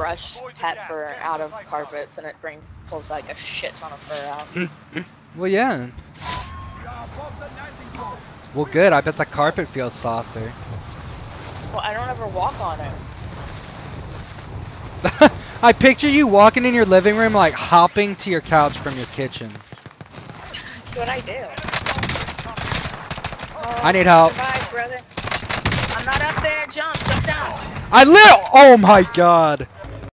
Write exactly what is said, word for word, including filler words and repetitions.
brush pet fur out of carpets, and it brings pulls like a shit ton of fur out. Well, yeah. Well, good. I bet the carpet feels softer. Well, I don't ever walk on it. I picture you walking in your living room, like hopping to your couch from your kitchen. That's what I do. Oh, I need help. Survive, brother. I'm not up there. Jump, jump down. I lit. Oh my god.